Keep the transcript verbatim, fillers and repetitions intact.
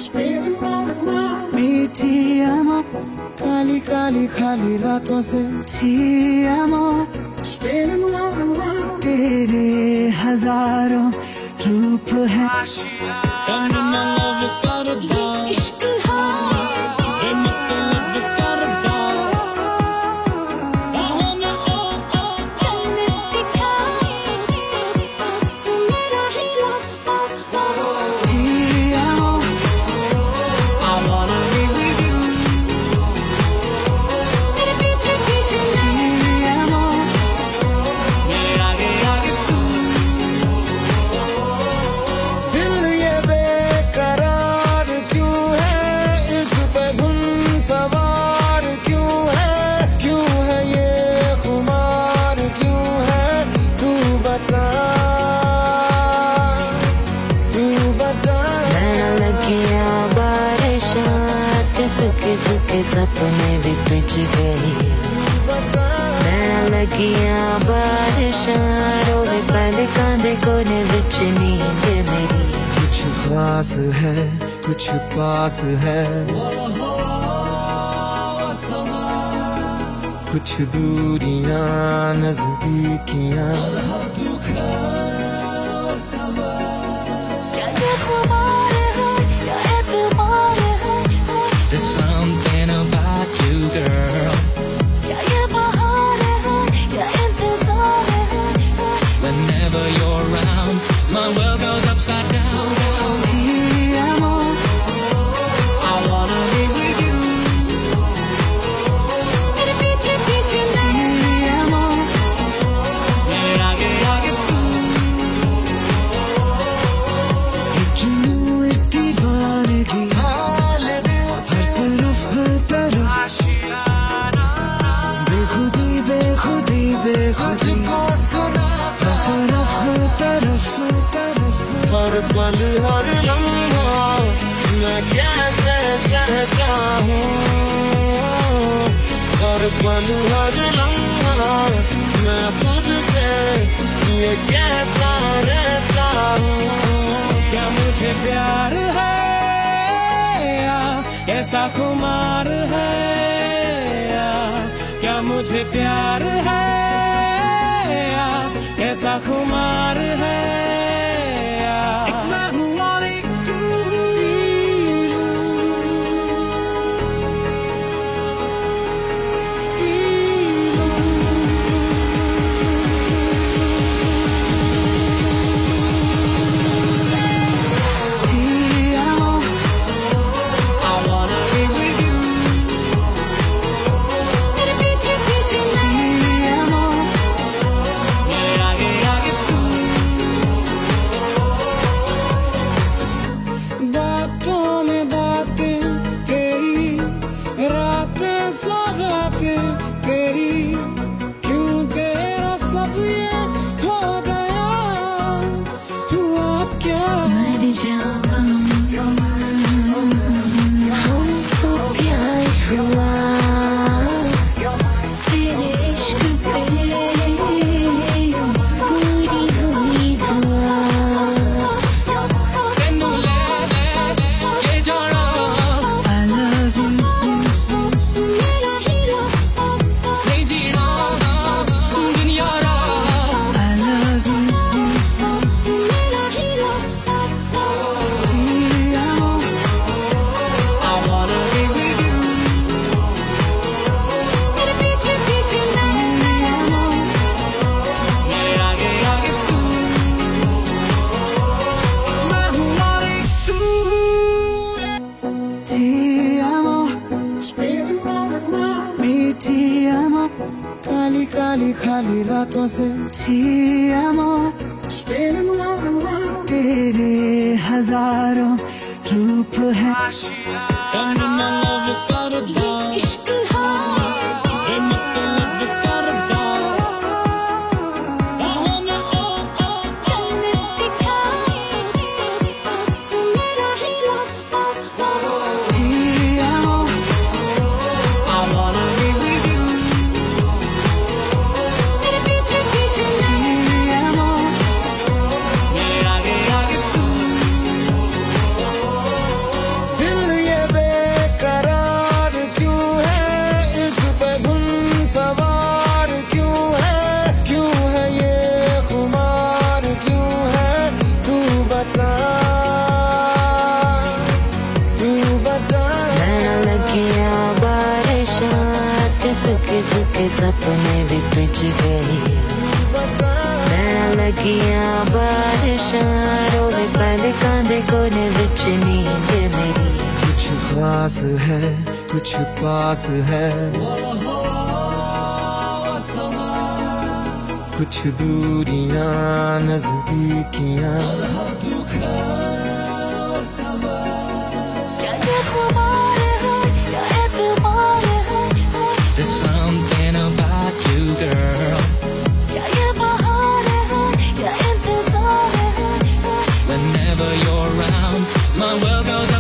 मीठी अमो काली काली खाली रातों से थी अमो तेरे हजारों रूप है सुखे सुखे सपने भी पिच गई मैं लगियां बारिशां रोवे पलकां दे कोने विच नींद मेरी कुछ खास है कुछ पास है कुछ दूरियां नजदीकियां There's something about you, girl. Whenever you're around, my world goes upside down. I wanna be with you. हर पल हर लम्हा मैं कैसे सहता हूँ हर पल हर लम्हा मैं खुद से ये कहता रहता हूँ क्या मुझे प्यार है या कैसा खुमार है या क्या मुझे प्यार है या कैसा खुमार है काली काली खाली रातों से थी अमो तेरे हजारों रूप है के सपने भी पिच गई मैं लगियां बारिशां रोवे पहले कांदे कोने विच नींद मेरी कुछ खास है कुछ पास है कुछ दूरियां नजदीकियां क्या ये खुमार है क्या एतबार है There's something about you, girl. क्या ये बहार है क्या इंतजार है Whenever you're around, my world goes